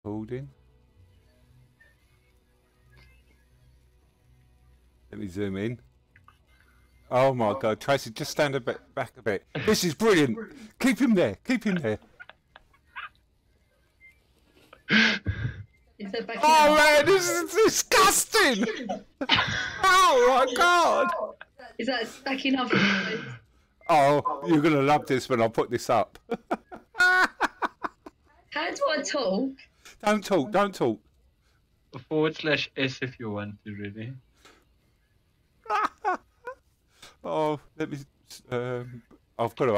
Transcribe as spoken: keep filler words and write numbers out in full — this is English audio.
recording. Let me zoom in. Oh my God, Tracy, just stand a bit back a bit. This is brilliant. Keep him there. Keep him there. Is that back Oh man, this is disgusting. Oh my God. Is that backing up? Oh, you're gonna love this when I put this up. How do I talk? Don't talk. Don't talk. Forward slash S if you want to, really. Oh, let me. Um, I've got to.